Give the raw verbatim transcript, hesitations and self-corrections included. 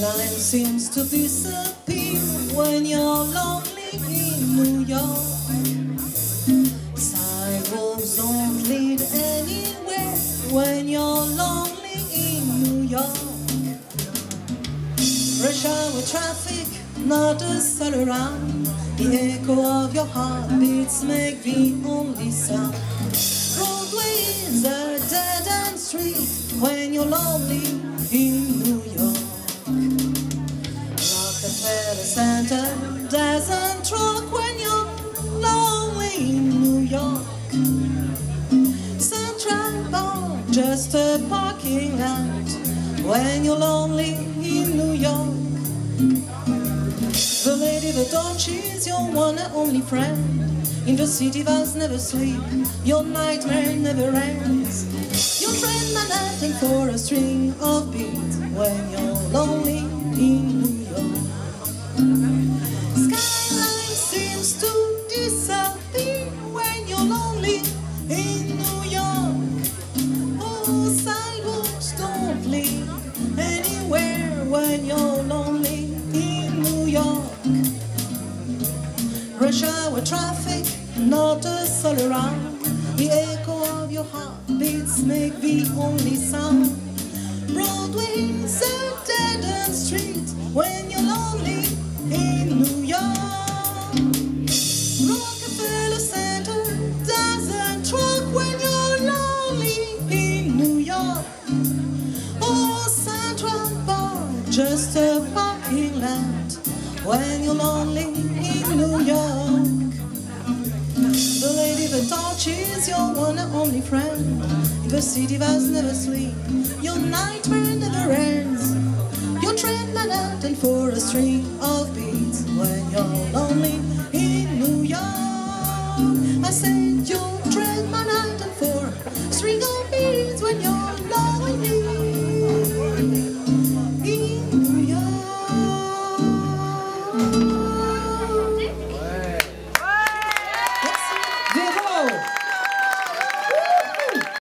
Skyline seems to disappear when you're lonely in New York. Sidewalks don't lead anywhere when you're lonely in New York. Rush hour traffic, not a soul around. The echo of your heartbeats make the only sound. Broadway is a dead-end street when you're lonely in New York. Rockefeller Center doesn't rock when you're lonely in New York. Central Park, just a parking lot when you're lonely in New York. The lady the door, she's your one and only friend. In the city vows never sleep, your nightmare never ends. Your train Manhattan for a string of beats when you're lonely in New York. Skyline seems to disappear when you're lonely in New York. Oh, sidewalks don't lead anywhere when you're lonely in New York. Rush hour traffic, not a soul around. The echo of your heartbeats make the only sound. Broadway's a dead-end street when you're lonely in New York. Rockefeller Center doesn't rock when you're lonely in New York. Oh, Central Park, just a parking lot when you're lonely in New York. The lady that taught is your one and only friend. The city vows never sleep, your nightmare never ends. Your train Manhattan for a string of beats when you're lonely